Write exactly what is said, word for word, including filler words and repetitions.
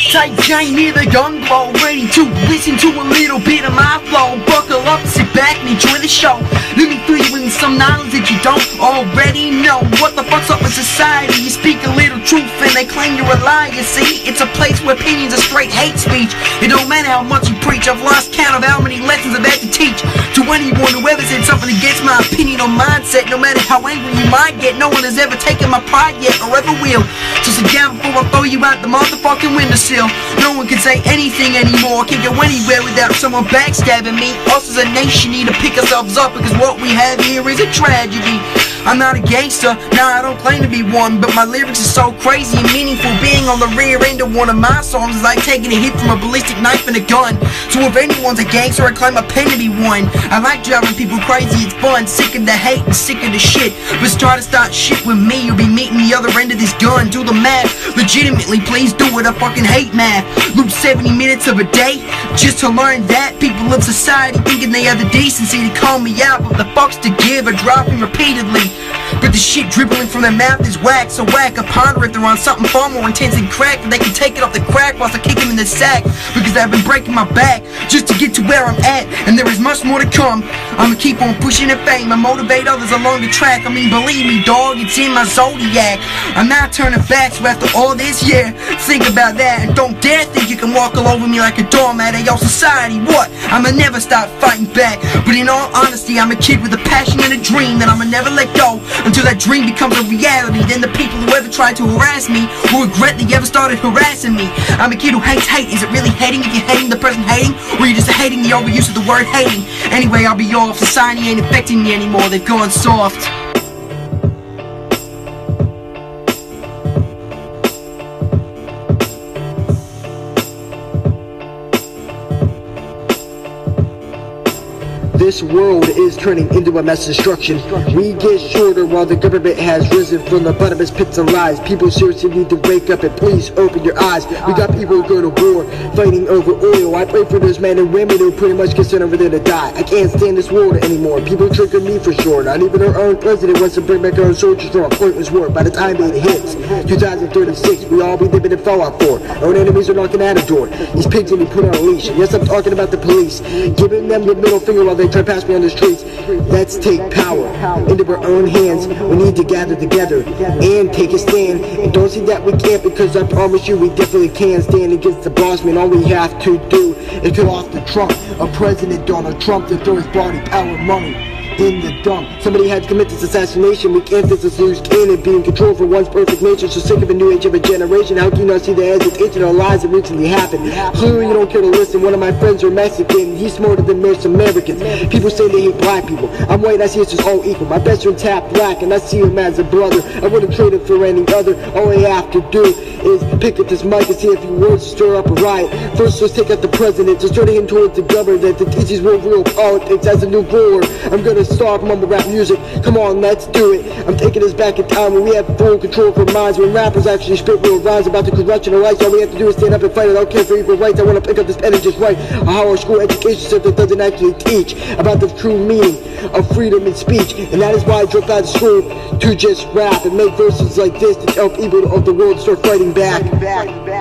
Tight chain near the gun glow, ready to listen to a little bit of my flow. Buckle up, sit back and enjoy the show. Let me fill you in some knowledge that you don't already know. What the fuck's up with society? You speak a little truth and they claim you're a liar. See, it's a place where opinions are straight hate speech. It don't matter how much you preach, I've lost count of how many lessons I've had to teach to anyone who ever said something against my opinion or mindset. No matter how angry you might get, no one has ever taken my pride yet or ever will. So sit down before I throw you out the motherfucking windowsill. No one can say anything anymore, can't go anywhere without someone backstabbing me. Us as a nation need to pick ourselves up, because what we have here is a tragedy. I'm not a gangster, nah, I don't claim to be one, but my lyrics are so crazy and meaningful. Being on the rear end of one of my songs is like taking a hit from a ballistic knife and a gun. So if anyone's a gangster, I claim a pen to be one. I like driving people crazy, it's fun. Sick of the hate and sick of the shit, but try to start shit with me, you'll be meeting the other end of this gun. Do the math, legitimately, please do it, I fucking hate math. Lose seventy minutes of a day just to learn that. People of society thinking they have the decency to call me out, but the fucks to give are dropping repeatedly. But the shit dribbling from their mouth is whack, so whack. I ponder if they're on something far more intense than crack, that they can take it off the crack whilst I kick them in the sack. Because I've been breaking my back just to get to where I'm at, and there is much more to come. I'ma keep on pushing the fame and motivate others along the track. I mean, believe me, dog, it's in my zodiac. I'm not turning back, so after all this, yeah, think about that. And don't dare think you can walk all over me like a doormat. Hey, yo, society, what? I'ma never stop fighting back. But in all honesty, I'm a kid with a passion and a dream that I'ma never let go until that dream becomes a reality. Then the people who ever tried to harass me will regret they ever started harassing me. I'm a kid who hates hate. Is it really hating if you're hating the person hating, or are you just hating the overuse of the word hating? Anyway, I'll be off. Society ain't affecting me anymore, they've gone soft. This world is turning into a mass destruction. We get shorter while the government has risen from the bottomless pits of lies. People seriously need to wake up and please open your eyes. We got people who go to war, fighting over oil. I pray for those men and women who pretty much get sent over there to die. I can't stand this world anymore. People trigger me for sure. Not even our own president wants to bring back our own soldiers from a pointless war. By the time it hits two thousand thirty-six, we all be living in Fallout four. Our own enemies are knocking at our door. These pigs need to be put on a leash. Yes, I'm talking about the police, giving them the middle finger while they try to pass me on the streets. Let's take power into our own hands. We need to gather together and take a stand. And don't say that we can't, because I promise you we definitely can stand against the boss man. All we have to do is cut off the Trump, a President Donald Trump, to throw his body, power, money in the dump. Somebody had to commit this assassination. We can't just lose cannon, be in control for one's perfect nature. So sick of a new age of a generation. How can you not see the hesitation of lies that recently happened? Clearly you don't care to listen. One of my friends are Mexican, he's smarter than most Americans. People say they hate black people. I'm white, I see us as all equal. My best friend's half black and I see him as a brother. I wouldn't trade him for any other. All I have to do is pick up this mic and say a few words to stir up a riot. First let's take out the president, just turning him towards the government that teaches world real politics as a new ruler. I'm gonna start mumble rap music. Come on, let's do it. I'm taking us back in time when we have full control of our minds, when rappers actually spit real rhymes about the corruption of life. All we have to do is stand up and fight it. I don't care for equal rights. I want to pick up this pen and just write how our school education system doesn't actually teach about the true meaning of freedom and speech. And that is why I dropped out of school to just rap and make verses like this to tell people of the world to start fighting back. back, back.